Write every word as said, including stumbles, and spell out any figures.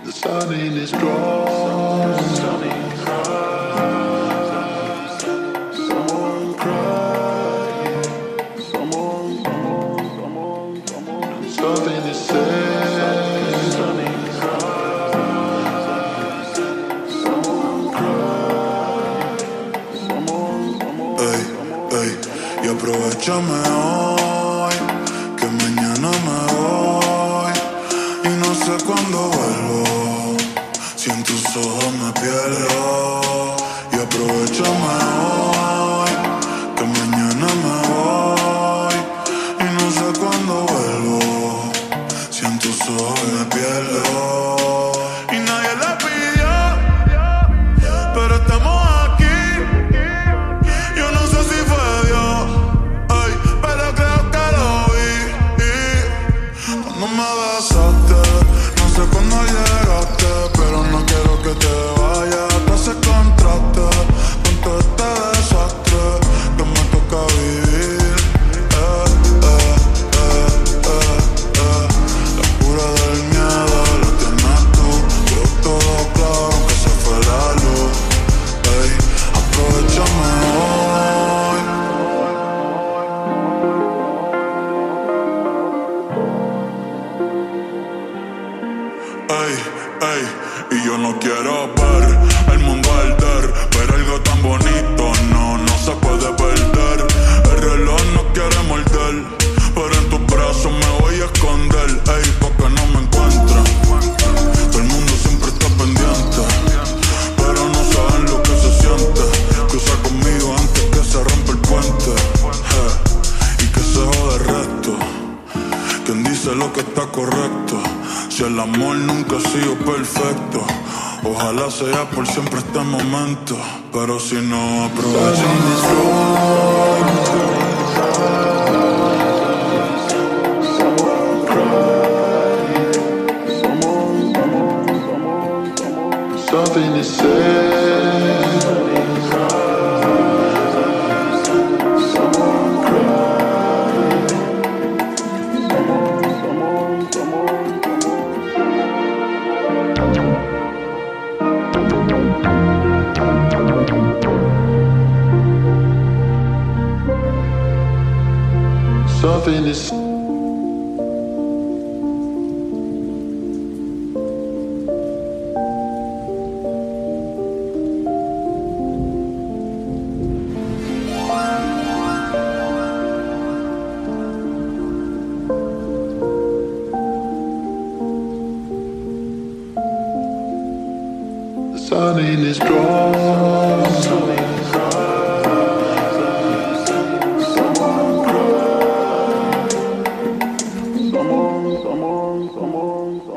The sun in is strong. Someone crying. Someone, someone, someone, someone. Something is said. Someone crying. Someone, someone. Ey, ey, y aprovechame hoy, que mañana me voy y no sé cuándo vuelvo. Si en tus ojos me pierdo. Y aprovechame hoy, que mañana me voy y no sé cuándo vuelvo. Si en tus ojos me pierdo. Y nadie le pidió, pero estamos aquí. Yo no sé si fue Dios, ay, pero creo que lo vi. Cuando me besaste, no sé cuándo llegaste, pero no quiero que te vayas. Te hace contraste con todo este desastre que me toca vivir. Eh, eh, eh, eh, eh. La cura del miedo la tienes tú. Yo todo claro aunque se fue la luz. Ey, aprovechame hoy. Ey, ey, y yo no quiero ver el mundo arder, ver algo tan bonito, no, no se puede perder. El reloj no quiere morder, pero en tus brazos me voy a esconder. Ey, porque no me encuentran. Todo el mundo siempre está pendiente, pero no saben lo que se siente. Cruza conmigo antes que se rompa el puente, eh, y que se jode el resto. Quien dice lo que está correcto. Si el amor nunca ha sido perfecto, ojalá sea por siempre este momento. Pero si no, aprovechamos. Someone crying. Someone, someone, someone, someone. Something is said. Someone crying. Someone, someone, someone, someone. Something is the sun in is strong. Someone, someone, someone, someone.